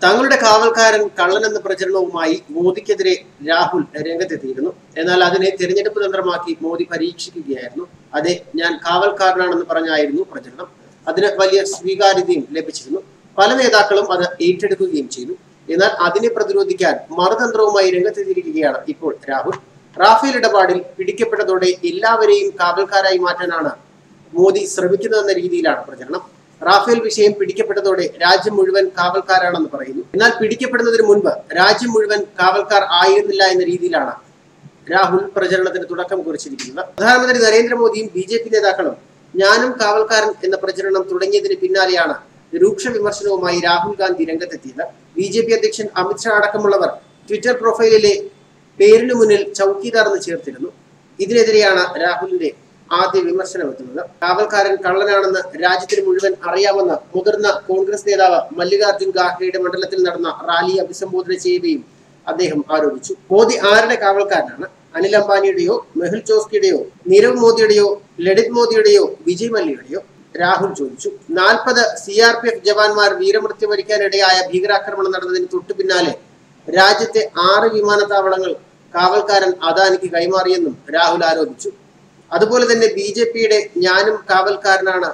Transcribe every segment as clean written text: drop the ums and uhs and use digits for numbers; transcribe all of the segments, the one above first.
തങ്ങളുടെ കാവൽക്കാരൻ കള്ളനെന്ന പ്രചരണവുമായി മോദിക്കെതിരെ രാഹുൽ രംഗത്തെത്തിയിരുന്നു. എന്നാൽ അതിനെ തിരഞ്ഞെടുപ്പ് തന്ത്രമാക്കി മോദി പരീക്ഷിക്കുകയായിരുന്നു. അതെ, ഞാൻ കാവൽക്കാരനാണെന്ന് പറഞ്ഞായിരുന്നു പ്രചരണം. അതിന് വലിയ സ്വീകാര്യതയും ലഭിച്ചിരുന്നു. പല നേതാക്കളും അത് ഏറ്റെടുക്കുകയും ചെയ്തു. എന്നാൽ അതിനെ പ്രതിരോധിക്കാൻ മറുതന്ത്രവുമായി രംഗത്തെത്തിയിരിക്കുകയാണ് ഇപ്പോൾ രാഹുൽ. റാഫേൽ ഇടപാടിൽ പിടിക്കപ്പെട്ടതോടെ എല്ലാവരെയും കാവൽക്കാരായി മാറ്റാനാണ് മോദി ശ്രമിക്കുന്നതെന്ന രീതിയിലാണ് പ്രചരണം. റാഫേൽ വിഷയം പിടിക്കപ്പെട്ടതോടെ രാജ്യം മുഴുവൻ കാവൽക്കാരാണെന്ന് പറയുന്നു. എന്നാൽ പിടിക്കപ്പെടുന്നതിന് മുൻപ് രാജ്യം മുഴുവൻ കാവൽക്കാർ ആയിരുന്നില്ല എന്ന രീതിയിലാണ് രാഹുൽ പ്രചരണത്തിന് തുടക്കം കുറിച്ചിരിക്കുന്നത്. പ്രധാനമന്ത്രി നരേന്ദ്രമോദിയും BJP നേതാക്കളും ഞാനും കാവൽക്കാരൻ എന്ന പ്രചരണം തുടങ്ങിയതിന് പിന്നാലെയാണ് രൂക്ഷ വിമർശനവുമായി രാഹുൽ ഗാന്ധി രംഗത്തെത്തിയത്. BJP അധ്യക്ഷൻ അമിത്ഷാ അടക്കമുള്ളവർ ട്വിറ്റർ പ്രൊഫൈലിലെ പേരിന് മുന്നിൽ ചൌക്കീദാർ എന്ന് ചേർത്തിരുന്നു. ഇതിനെതിരെയാണ് രാഹുലിന്റെ ആദ്യ വിമർശനം എത്തുന്നത്. കാവൽക്കാരൻ കള്ളനാണെന്ന് രാജ്യത്തിന് മുഴുവൻ അറിയാമെന്ന് മുതിർന്ന കോൺഗ്രസ് നേതാവ് മല്ലികാർജുൻ ഖാർഗെയുടെ മണ്ഡലത്തിൽ നടന്ന റാലിയെ അഭിസംബോധന ചെയ്യുകയും അദ്ദേഹം ആരോപിച്ചു. മോദി ആരുടെ കാവൽക്കാരനാണ്? അനിൽ അംബാനിയുടെയോ, മെഹുൽ ചോസ്കിയുടെയോ, നീരവ് മോദിയുടെയോ, ലളിത് മോദിയുടെയോ, വിജയ് മല്യയുടെയോ? രാഹുൽ ചോദിച്ചു. 40 CRPF ജവാന്മാർ വീരമൃത്യു വരിക്കാനിടയായ ഭീകരാക്രമണം നടന്നതിന് തൊട്ടു പിന്നാലെ രാജ്യത്തെ 6 വിമാനത്താവളങ്ങൾ കാവൽക്കാരൻ അദാനിക്ക് കൈമാറിയെന്നും രാഹുൽ ആരോപിച്ചു. അതുപോലെ തന്നെ BJPയുടെ ഞാനും കാവൽക്കാരനാണ്,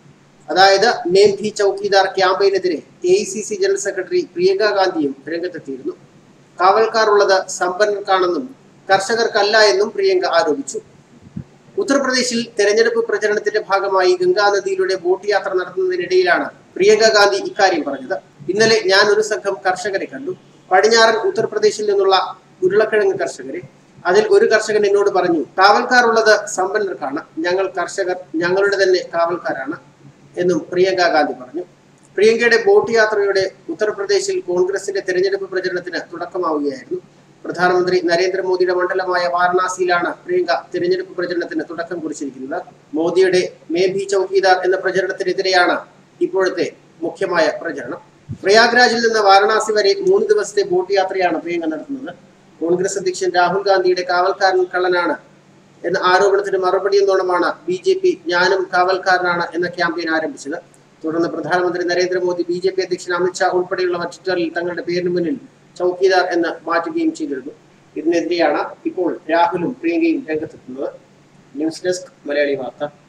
അതായത് നേം ഭി ചൌക്കീദാർ ക്യാമ്പയിനെതിരെ AICC ജനറൽ സെക്രട്ടറി പ്രിയങ്ക ഗാന്ധിയും രംഗത്തെത്തിയിരുന്നു. കാവൽക്കാർ ഉള്ളത് സമ്പന്നർക്കാണെന്നും കർഷകർക്കല്ല എന്നും പ്രിയങ്ക ആരോപിച്ചു. ഉത്തർപ്രദേശിൽ തെരഞ്ഞെടുപ്പ് പ്രചരണത്തിന്റെ ഭാഗമായി ഗംഗാ നദിയിലൂടെ ബോട്ട് യാത്ര നടത്തുന്നതിനിടയിലാണ് പ്രിയങ്ക ഗാന്ധി ഇക്കാര്യം പറഞ്ഞത്. ഇന്നലെ ഞാൻ ഒരു സംഘം കർഷകരെ കണ്ടു. പടിഞ്ഞാറൻ ഉത്തർപ്രദേശിൽ നിന്നുള്ള ഉരുളക്കിഴങ്ങ് കർഷകരെ. അതിൽ ഒരു കർഷകൻ എന്നോട് പറഞ്ഞു, കാവൽക്കാർ ഉള്ളത് സമ്പന്നർക്കാണ്, ഞങ്ങൾ കർഷകർ ഞങ്ങളുടെ തന്നെ കാവൽക്കാരാണ് എന്നും പ്രിയങ്ക ഗാന്ധി പറഞ്ഞു. പ്രിയങ്കയുടെ ബോട്ട് യാത്രയോടെ ഉത്തർപ്രദേശിൽ കോൺഗ്രസിന്റെ തെരഞ്ഞെടുപ്പ് പ്രചരണത്തിന് തുടക്കമാവുകയായിരുന്നു. പ്രധാനമന്ത്രി നരേന്ദ്രമോദിയുടെ മണ്ഡലമായ വാരണാസിയിലാണ് പ്രിയങ്ക തിരഞ്ഞെടുപ്പ് പ്രചരണത്തിന് തുടക്കം കുറിച്ചിരിക്കുന്നത്. മോദിയുടെ മേ ഭി ചൌക്കീദാർ എന്ന പ്രചരണത്തിനെതിരെയാണ് ഇപ്പോഴത്തെ മുഖ്യമായ പ്രചരണം. പ്രയാഗ്രാജിൽ നിന്ന് വാരണാസി വരെ 3 ദിവസത്തെ ബോട്ട് യാത്രയാണ് പ്രിയങ്ക നടത്തുന്നത്. കോൺഗ്രസ് അധ്യക്ഷൻ രാഹുൽ ഗാന്ധിയുടെ കാവൽക്കാരൻ കള്ളനാണ് എന്ന ആരോപണത്തിന് മറുപടി എന്നോണമാണ് BJP ഞാനും കാവൽക്കാരനാണ് എന്ന ക്യാമ്പയിൻ ആരംഭിച്ചത്. തുടർന്ന് പ്രധാനമന്ത്രി നരേന്ദ്രമോദി, BJP അധ്യക്ഷൻ അമിത്ഷാ ഉൾപ്പെടെയുള്ളവർ ട്വിറ്ററിൽ തങ്ങളുടെ പേരിന് മുന്നിൽ ചൌക്കീദാർ എന്ന് മാറ്റുകയും ചെയ്തിരുന്നു. ഇതിനെതിരെയാണ് ഇപ്പോൾ രാഹുലും പ്രിയങ്കയും രംഗത്തെത്തുന്നത്. ന്യൂസ് ഡെസ്ക് മലയാളി വാർത്ത.